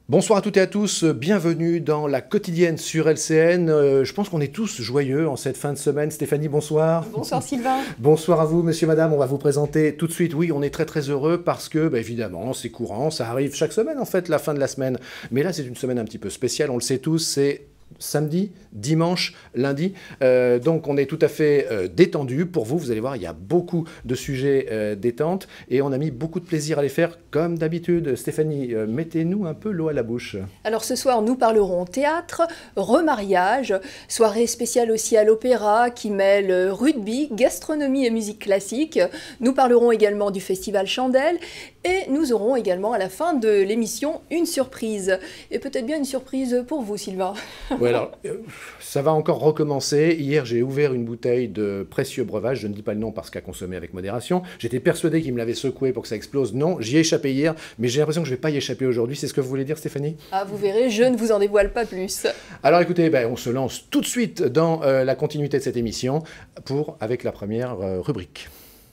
Bonsoir à toutes et à tous, bienvenue dans la quotidienne sur LCN. Je pense qu'on est tous joyeux en cette fin de semaine. Stéphanie, bonsoir. Bonsoir Sylvain. Bonsoir à vous, monsieur, madame. On va vous présenter tout de suite. Oui, on est très très heureux parce que, évidemment, c'est courant, ça arrive chaque semaine en fait, la fin de la semaine. Mais là, c'est une semaine un petit peu spéciale, on le sait tous, c'est samedi, dimanche, lundi. Donc on est tout à fait détendu. Pour vous, vous allez voir, il y a beaucoup de sujets détente et on a mis beaucoup de plaisir à les faire comme d'habitude. Stéphanie, mettez-nous un peu l'eau à la bouche. Alors ce soir, nous parlerons théâtre, remariage, soirée spéciale aussi à l'opéra qui mêle rugby, gastronomie et musique classique. Nous parlerons également du festival Chandelle et nous aurons également à la fin de l'émission une surprise. Et peut-être bien une surprise pour vous, Sylvain. Ouais, alors, ça va encore recommencer. Hier, j'ai ouvert une bouteille de précieux breuvage. Je ne dis pas le nom parce qu'à consommer avec modération. J'étais persuadé qu'il me l'avait secoué pour que ça explose. Non, j'y ai échappé hier, mais j'ai l'impression que je ne vais pas y échapper aujourd'hui. C'est ce que vous voulez dire, Stéphanie? Ah, vous verrez, je ne vous en dévoile pas plus. Alors écoutez, on se lance tout de suite dans la continuité de cette émission avec la première rubrique.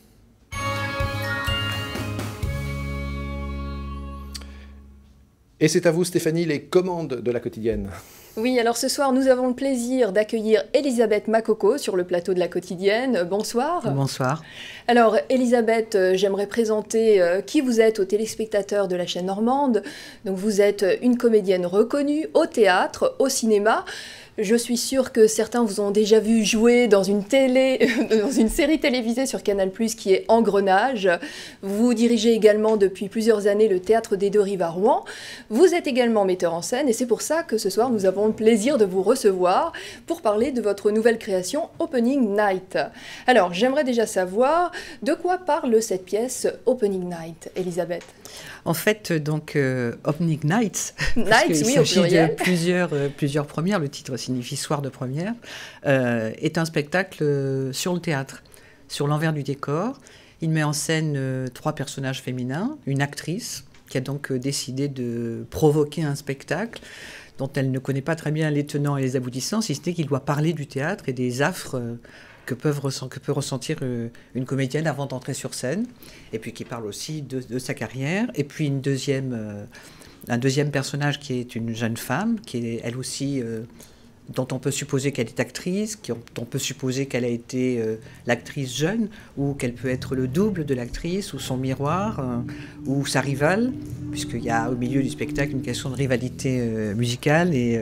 Et c'est à vous, Stéphanie, les commandes de la quotidienne. Oui, alors ce soir, nous avons le plaisir d'accueillir Elisabeth Makoko sur le plateau de la quotidienne. Bonsoir. Bonsoir. Alors, Elisabeth, j'aimerais présenter qui vous êtes aux téléspectateurs de la chaîne normande. Donc, vous êtes une comédienne reconnue au théâtre, au cinéma. Je suis sûre que certains vous ont déjà vu jouer dans une série télévisée sur Canal+, qui est Engrenage. Vous dirigez également depuis plusieurs années le Théâtre des Deux Rives à Rouen. Vous êtes également metteur en scène et c'est pour ça que ce soir nous avons le plaisir de vous recevoir pour parler de votre nouvelle création Opening Night. Alors, j'aimerais déjà savoir de quoi parle cette pièce Opening Night, Elisabeth. En fait, donc, Opening Nights, Nights, oui, au pluriel. De plusieurs premières, le titre signifie soir de première, est un spectacle sur le théâtre, sur l'envers du décor. Il met en scène trois personnages féminins, une actrice qui a donc décidé de provoquer un spectacle dont elle ne connaît pas très bien les tenants et les aboutissants, si ce n'est qu'il doit parler du théâtre et des affres que peut ressentir une comédienne avant d'entrer sur scène, et puis qui parle aussi de sa carrière. Et puis un deuxième personnage qui est une jeune femme, qui est elle aussi, dont on peut supposer qu'elle est actrice, dont on peut supposer qu'elle a été l'actrice jeune, ou qu'elle peut être le double de l'actrice, ou son miroir, ou sa rivale, puisqu'il y a au milieu du spectacle une question de rivalité musicale et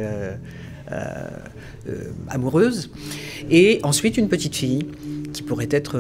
amoureuse. Et ensuite une petite fille qui pourrait être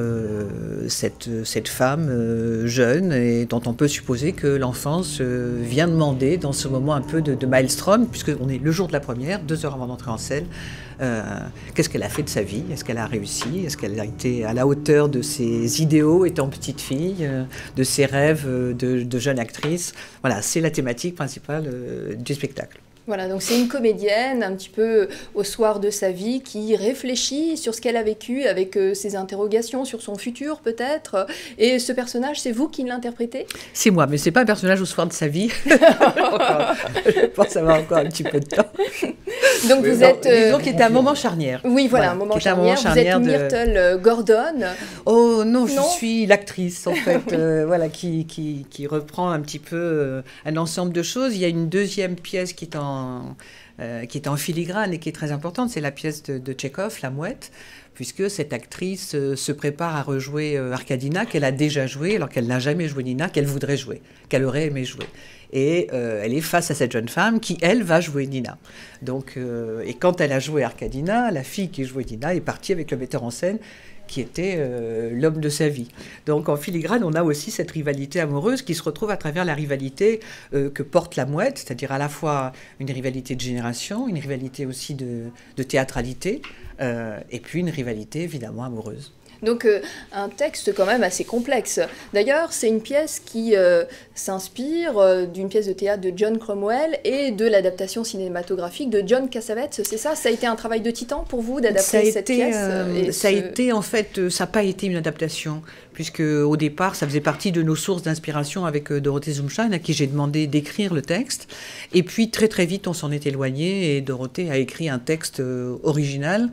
cette femme jeune et dont on peut supposer que l'enfance vient demander dans ce moment un peu de maelstrom, puisqu'on est le jour de la première, 2 heures avant d'entrer en scène. Qu'est-ce qu'elle a fait de sa vie? Est-ce qu'elle a réussi? Est-ce qu'elle a été à la hauteur de ses idéaux étant petite fille, de ses rêves de jeune actrice? Voilà, c'est la thématique principale du spectacle. Voilà, donc c'est une comédienne un petit peu au soir de sa vie qui réfléchit sur ce qu'elle a vécu avec ses interrogations sur son futur peut-être. Et ce personnage, c'est vous qui l'interprétez? C'est moi, mais c'est pas un personnage au soir de sa vie. Je pense avoir encore un petit peu de temps. Donc vous êtes... disons qu'il était un moment charnière. Oui, voilà, un moment charnière. Vous êtes Myrtle Gordon. Oh non, je suis l'actrice en fait, voilà, qui reprend un petit peu un ensemble de choses. Il y a une deuxième pièce qui est en filigrane et qui est très importante, c'est la pièce de Tchekhov, La Mouette, puisque cette actrice se prépare à rejouer Arkadina, qu'elle a déjà joué, alors qu'elle n'a jamais joué Nina, qu'elle voudrait jouer, qu'elle aurait aimé jouer. Et elle est face à cette jeune femme qui, elle, va jouer Nina. Donc, et quand elle a joué Arkadina, la fille qui jouait Nina est partie avec le metteur en scène qui était l'homme de sa vie. Donc en filigrane, on a aussi cette rivalité amoureuse qui se retrouve à travers la rivalité que porte La Mouette, c'est-à-dire à la fois une rivalité de génération, une rivalité aussi de théâtralité, et puis une rivalité évidemment amoureuse. Donc un texte quand même assez complexe. D'ailleurs, c'est une pièce qui s'inspire d'une pièce de théâtre de John Cromwell et de l'adaptation cinématographique de John Cassavetes. C'est ça? Ça a été un travail de titan pour vous d'adapter cette pièce? Ça n'a pas été une adaptation, puisque au départ, ça faisait partie de nos sources d'inspiration avec Dorothée Zumstein, à qui j'ai demandé d'écrire le texte. Et puis très très vite, on s'en est éloigné et Dorothée a écrit un texte original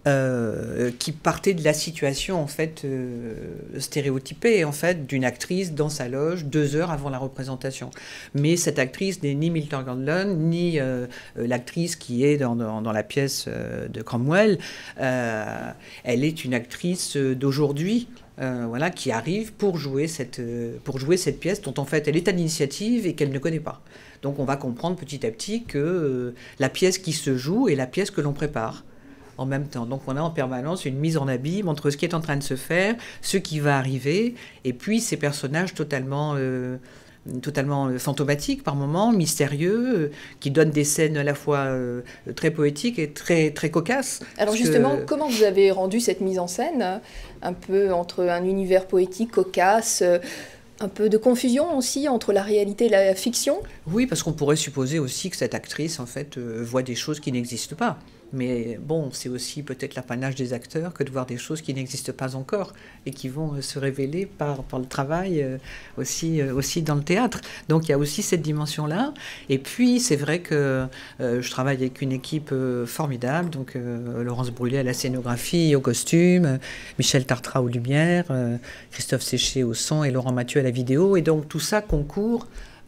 qui partait de la situation en fait stéréotypée en fait d'une actrice dans sa loge 2 heures avant la représentation. Mais cette actrice n'est ni Milton Gandlon ni l'actrice qui est dans la pièce de Cromwell. Elle est une actrice d'aujourd'hui. Voilà, qui arrive pour jouer cette pièce dont en fait elle est à l'initiative et qu'elle ne connaît pas. Donc on va comprendre petit à petit que la pièce qui se joue est la pièce que l'on prépare en même temps. Donc on a en permanence une mise en abîme entre ce qui est en train de se faire, ce qui va arriver, et puis ces personnages totalement fantomatiques par moments, mystérieux, qui donnent des scènes à la fois très poétiques et très, très cocasses. Alors justement, comment vous avez rendu cette mise en scène, un peu entre un univers poétique, cocasse, un peu de confusion aussi entre la réalité et la fiction? Oui, parce qu'on pourrait supposer aussi que cette actrice, en fait, voit des choses qui n'existent pas. Mais bon, c'est aussi peut-être l'apanage des acteurs que de voir des choses qui n'existent pas encore et qui vont se révéler par le travail aussi dans le théâtre. Donc il y a aussi cette dimension-là. Et puis c'est vrai que je travaille avec une équipe formidable, donc Laurence Brulé à la scénographie, au costume, Michel Tartrat aux lumières, Christophe Séché au son et Laurent Mathieu à la vidéo. Et donc tout ça concourt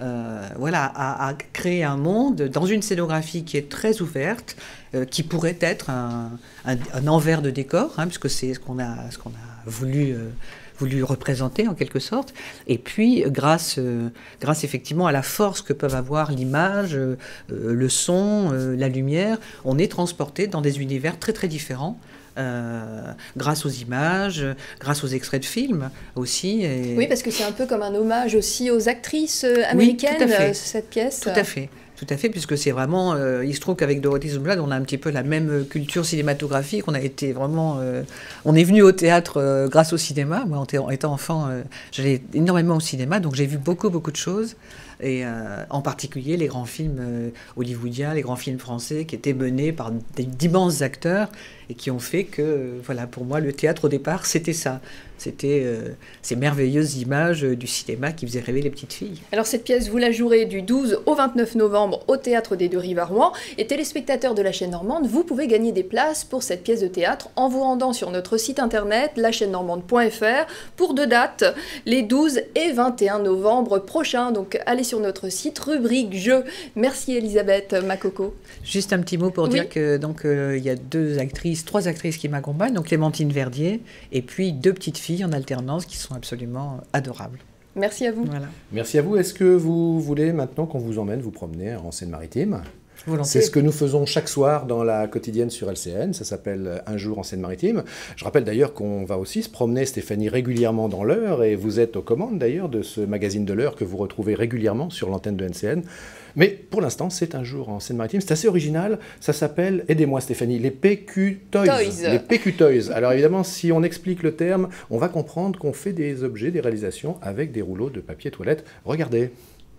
à créer un monde dans une scénographie qui est très ouverte, qui pourrait être un envers de décor, puisque c'est ce qu'on a voulu représenter en quelque sorte. Et puis grâce effectivement à la force que peuvent avoir l'image, le son, la lumière, on est transporté dans des univers très très différents. Grâce aux images, grâce aux extraits de films aussi. Et... Oui, parce que c'est un peu comme un hommage aussi aux actrices américaines, oui, tout à fait. Cette pièce. Tout à fait, puisque c'est vraiment... il se trouve qu'avec Dorothy Zumblad, on a un petit peu la même culture cinématographique. On a été vraiment... on est venu au théâtre grâce au cinéma. Moi, en étant enfant, j'allais énormément au cinéma, donc j'ai vu beaucoup de choses. Et en particulier les grands films hollywoodiens, les grands films français qui étaient menés par d'immenses acteurs et qui ont fait que, voilà, pour moi, le théâtre au départ, c'était ça. C'était ces merveilleuses images du cinéma qui faisaient rêver les petites filles. Alors cette pièce, vous la jouerez du 12 au 29 novembre au Théâtre des Deux-Rives à Rouen. Et téléspectateurs de la chaîne normande, vous pouvez gagner des places pour cette pièce de théâtre en vous rendant sur notre site internet, lachaînenormande.fr, pour 2 dates, les 12 et 21 novembre prochains. Donc allez sur notre site, rubrique Jeux. Merci Elisabeth Macoco. Juste un petit mot pour dire que donc il y a 3 actrices qui m'accompagnent, donc Clémentine Verdier et puis 2 petites filles en alternance qui sont absolument adorables. Merci à vous. Voilà. Merci à vous. Est-ce que vous voulez maintenant qu'on vous emmène vous promener en Seine-Maritime ? C'est ce que nous faisons chaque soir dans la quotidienne sur LCN, ça s'appelle Un jour en Seine-Maritime. Je rappelle d'ailleurs qu'on va aussi se promener, Stéphanie, régulièrement dans l'Eure, et vous êtes aux commandes d'ailleurs de ce magazine de l'Eure que vous retrouvez régulièrement sur l'antenne de LCN. Mais pour l'instant, c'est Un jour en Seine-Maritime, c'est assez original, ça s'appelle, aidez-moi Stéphanie, les PQ Toys. Les PQ Toys. Alors évidemment, si on explique le terme, on va comprendre qu'on fait des objets, des réalisations avec des rouleaux de papier toilette. Regardez.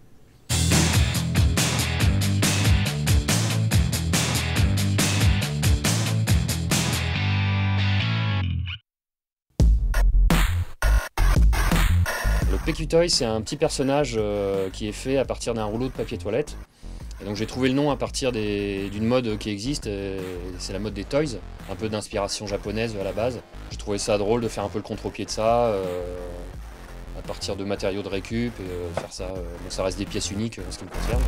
PQ Toy, c'est un petit personnage qui est fait à partir d'un rouleau de papier toilette. Et donc j'ai trouvé le nom à partir d'une mode qui existe, c'est la mode des toys, un peu d'inspiration japonaise à la base. J'ai trouvé ça drôle de faire un peu le contre-pied de ça, à partir de matériaux de récup, et faire ça. Bon, ça reste des pièces uniques en ce qui me concerne.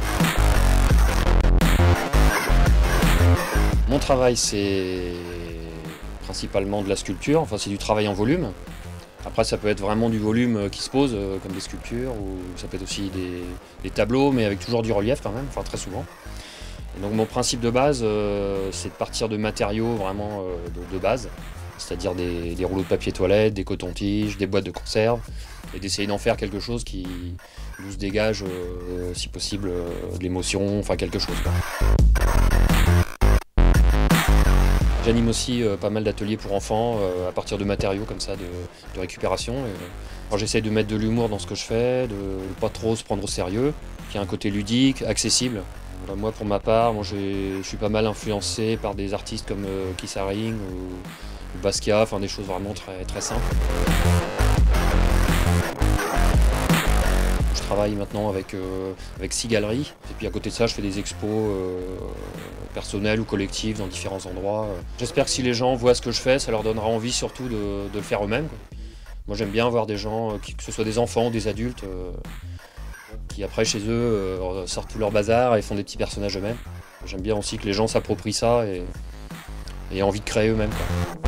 Mon travail, c'est principalement de la sculpture, enfin c'est du travail en volume. Après, ça peut être vraiment du volume qui se pose, comme des sculptures, ou ça peut être aussi des tableaux, mais avec toujours du relief quand même, enfin très souvent. Et donc mon principe de base, c'est de partir de matériaux vraiment de base, c'est-à-dire des rouleaux de papier toilette, des cotons-tiges, des boîtes de conserve, et d'essayer d'en faire quelque chose qui nous dégage, si possible, de l'émotion, enfin quelque chose, quoi. J'anime aussi pas mal d'ateliers pour enfants à partir de matériaux comme ça de récupération. J'essaye de mettre de l'humour dans ce que je fais, de ne pas trop se prendre au sérieux, qu'il y ait un côté ludique, accessible. Moi pour ma part, je suis pas mal influencé par des artistes comme Keith Haring ou Basquiat, enfin des choses vraiment très, très simples. Je travaille maintenant avec 6 galeries, et puis à côté de ça je fais des expos personnelles ou collectives dans différents endroits. J'espère que si les gens voient ce que je fais, ça leur donnera envie surtout de le faire eux-mêmes, quoi. Moi j'aime bien voir des gens, que ce soit des enfants ou des adultes, qui après chez eux sortent tout leur bazar et font des petits personnages eux-mêmes. J'aime bien aussi que les gens s'approprient ça et aient envie de créer eux-mêmes, quoi.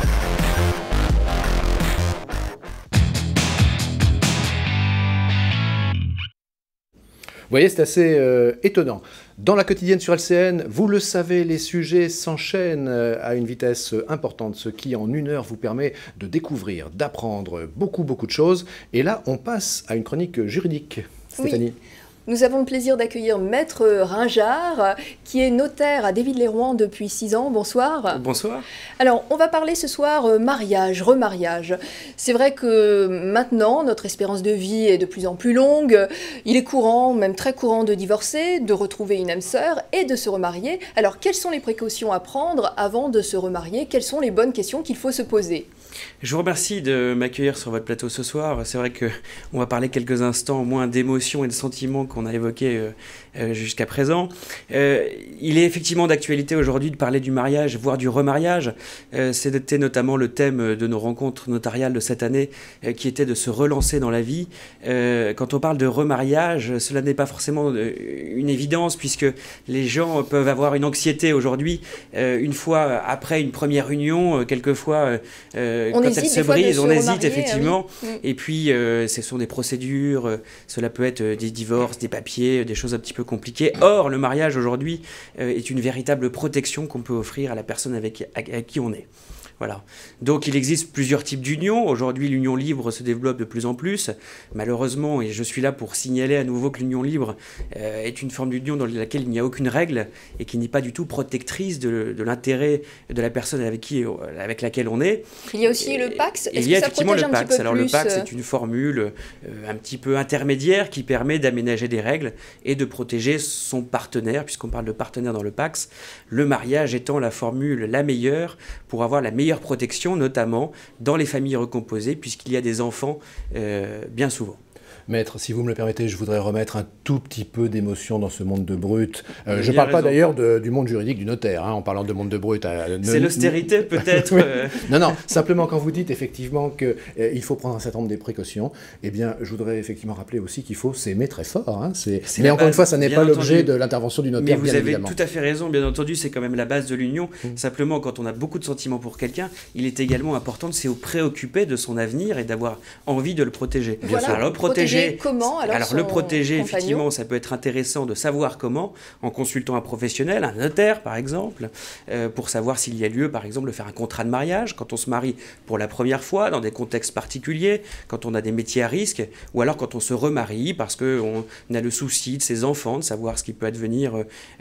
Vous voyez, c'est assez étonnant. Dans la quotidienne sur LCN, vous le savez, les sujets s'enchaînent à une vitesse importante, ce qui en 1 heure vous permet de découvrir, d'apprendre beaucoup de choses. Et là, on passe à une chronique juridique. Stéphanie. Oui. Nous avons le plaisir d'accueillir Maître Ringard, qui est notaire à Déville-les-Rouen depuis 6 ans. Bonsoir. Bonsoir. Alors, on va parler ce soir mariage, remariage. C'est vrai que maintenant, notre espérance de vie est de plus en plus longue. Il est courant, même très courant, de divorcer, de retrouver une âme sœur et de se remarier. Alors, quelles sont les précautions à prendre avant de se remarier? Quelles sont les bonnes questions qu'il faut se poser? Je vous remercie de m'accueillir sur votre plateau ce soir. C'est vrai qu'on va parler quelques instants au moins d'émotions et de sentiments qu'on a évoqués jusqu'à présent. Il est effectivement d'actualité aujourd'hui de parler du mariage, voire du remariage. C'était notamment le thème de nos rencontres notariales de cette année, qui était de se relancer dans la vie. Quand on parle de remariage, cela n'est pas forcément une évidence, puisque les gens peuvent avoir une anxiété aujourd'hui, une fois après une première union, quelquefois... quand elle se brise, on hésite effectivement. Oui. Et puis, ce sont des procédures, cela peut être des divorces, des papiers, des choses un petit peu compliquées. Or, le mariage aujourd'hui est une véritable protection qu'on peut offrir à la personne avec qui on est. Voilà. Donc il existe plusieurs types d'unions. Aujourd'hui, l'union libre se développe de plus en plus. Malheureusement, et je suis là pour signaler à nouveau que l'union libre est une forme d'union dans laquelle il n'y a aucune règle et qui n'est pas du tout protectrice de l'intérêt de la personne avec laquelle on est. Il y a aussi le PACS. Il y a effectivement le PACS. Alors le PACS est une formule un petit peu intermédiaire qui permet d'aménager des règles et de protéger son partenaire, puisqu'on parle de partenaire dans le PACS. Le mariage étant la formule la meilleure pour avoir la meilleure protection, notamment dans les familles recomposées, puisqu'il y a des enfants bien souvent. Maître, si vous me le permettez, je voudrais remettre un tout petit peu d'émotion dans ce monde de brut. Je ne parle pas d'ailleurs du monde juridique du notaire, hein, en parlant de monde de brut. C'est l'austérité peut-être. Non, simplement quand vous dites effectivement qu'il faut prendre un certain nombre de précautions, eh bien, je voudrais effectivement rappeler aussi qu'il faut s'aimer très fort. Hein, mais encore une fois, ça n'est pas l'objet de l'intervention du notaire, mais vous avez tout à fait raison, bien entendu, c'est quand même la base de l'union. Simplement, quand on a beaucoup de sentiments pour quelqu'un, il est également important de se préoccuper de son avenir et d'avoir envie de le protéger. Voilà, alors, le protéger comment? Alors le protéger, effectivement, ça peut être intéressant de savoir comment, en consultant un professionnel, un notaire par exemple, pour savoir s'il y a lieu, par exemple, de faire un contrat de mariage quand on se marie pour la première fois, dans des contextes particuliers, quand on a des métiers à risque, ou alors quand on se remarie parce qu'on a le souci de ses enfants, de savoir ce qui peut advenir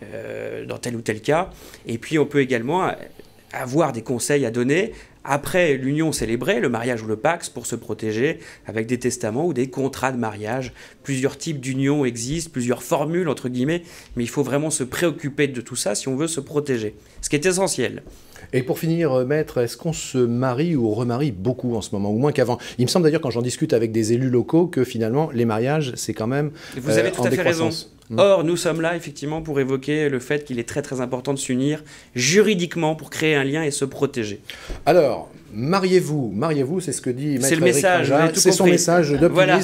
dans tel ou tel cas. Et puis on peut également avoir des conseils à donner après l'union célébrée, le mariage ou le PACS, pour se protéger avec des testaments ou des contrats de mariage. Plusieurs types d'unions existent, plusieurs formules entre guillemets, mais il faut vraiment se préoccuper de tout ça si on veut se protéger, ce qui est essentiel. Et pour finir, Maître, est-ce qu'on se marie ou remarie beaucoup en ce moment, ou moins qu'avant? Il me semble d'ailleurs, quand j'en discute avec des élus locaux, que finalement, les mariages, c'est quand même Vous avez tout à fait raison. Or, nous sommes là, effectivement, pour évoquer le fait qu'il est très très important de s'unir juridiquement pour créer un lien et se protéger. Alors, mariez-vous, c'est ce que dit Maître Éric Ringard. C'est son message d'optimisme. Voilà.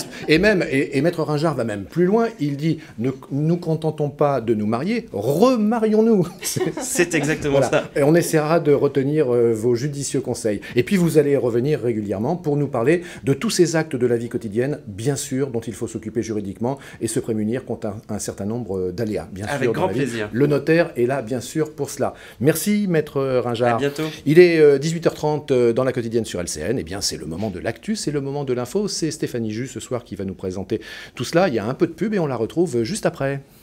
Et Maître Ringard va même plus loin. Il dit, ne nous contentons pas de nous marier, remarions-nous. C'est exactement ça. Et on essaiera de retenir vos judicieux conseils. Et puis vous allez revenir régulièrement pour nous parler de tous ces actes de la vie quotidienne, bien sûr, dont il faut s'occuper juridiquement et se prémunir contre un certain nombre d'aléas. Avec grand plaisir. Le notaire est là, bien sûr, pour cela. Merci, Maître Ringard. À bientôt. Il est 18h30 dans la quotidienne sur LCN. Eh bien, c'est le moment de l'actu, c'est le moment de l'info. C'est Stéphanie Jus ce soir qui va nous présenter tout cela. Il y a un peu de pub et on la retrouve juste après.